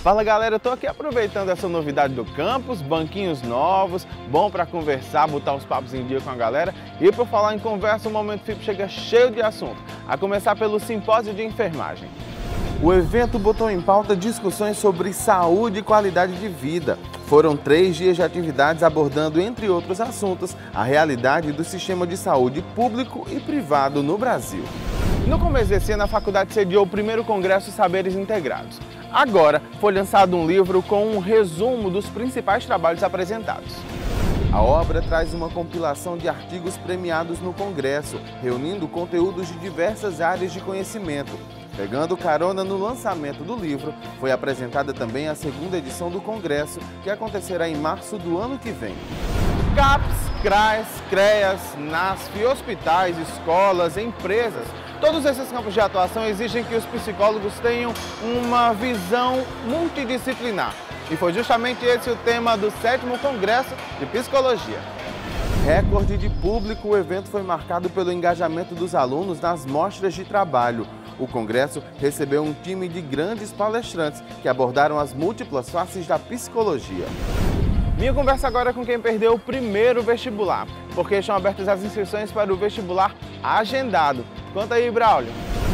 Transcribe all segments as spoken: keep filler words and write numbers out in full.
Fala galera, eu tô aqui aproveitando essa novidade do campus, banquinhos novos, bom para conversar, botar os papos em dia com a galera. E por falar em conversa, o Momento F I P chega cheio de assunto, a começar pelo simpósio de enfermagem. O evento botou em pauta discussões sobre saúde e qualidade de vida. Foram três dias de atividades abordando, entre outros assuntos, a realidade do sistema de saúde público e privado no Brasil. No começo desse ano, a faculdade sediou o primeiro Congresso Saberes Integrados. Agora, foi lançado um livro com um resumo dos principais trabalhos apresentados. A obra traz uma compilação de artigos premiados no Congresso, reunindo conteúdos de diversas áreas de conhecimento. Pegando carona no lançamento do livro, foi apresentada também a segunda edição do Congresso, que acontecerá em março do ano que vem. CAPS, CRAS, CREAS, NASF, hospitais, escolas, empresas, todos esses campos de atuação exigem que os psicólogos tenham uma visão multidisciplinar. E foi justamente esse o tema do sétimo Congresso de Psicologia. Recorde de público, o evento foi marcado pelo engajamento dos alunos nas mostras de trabalho. O Congresso recebeu um time de grandes palestrantes que abordaram as múltiplas faces da psicologia. Minha conversa agora é com quem perdeu o primeiro vestibular, porque estão abertas as inscrições para o vestibular agendado. Conta aí, Braulio.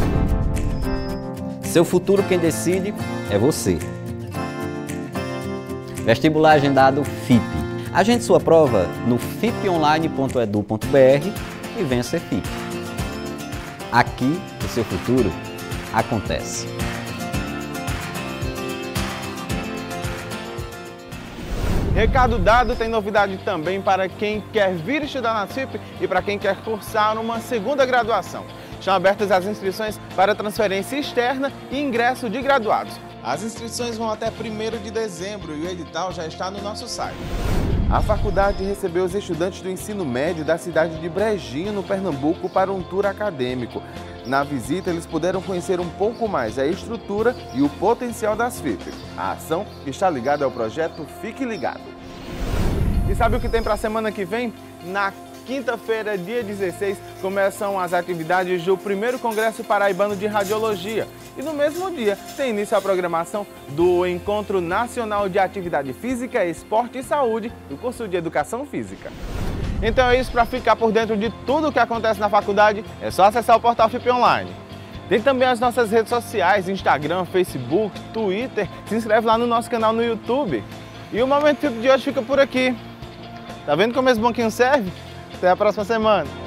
Seu futuro quem decide é você. Vestibular agendado F I P. Agende sua prova no fiponline ponto edu ponto br e venha ser F I P. Aqui, o seu futuro acontece. Recado dado, tem novidade também para quem quer vir estudar na F I P e para quem quer cursar uma segunda graduação. Estão abertas as inscrições para transferência externa e ingresso de graduados. As inscrições vão até primeiro de dezembro e o edital já está no nosso site. A faculdade recebeu os estudantes do ensino médio da cidade de Brejinho, no Pernambuco, para um tour acadêmico. Na visita, eles puderam conhecer um pouco mais a estrutura e o potencial das F I P. A ação está ligada ao projeto Fique Ligado. E sabe o que tem para a semana que vem? Na quinta-feira, dia dezesseis, começam as atividades do primeiro Congresso Paraibano de Radiologia. E no mesmo dia tem início a programação do Encontro Nacional de Atividade Física, Esporte e Saúde do curso de Educação Física. Então é isso, para ficar por dentro de tudo o que acontece na faculdade, é só acessar o portal F I P Online. Tem também as nossas redes sociais, Instagram, Facebook, Twitter, se inscreve lá no nosso canal no YouTube. E o Momento F I P de hoje fica por aqui. Tá vendo como esse banquinho serve? Até a próxima semana!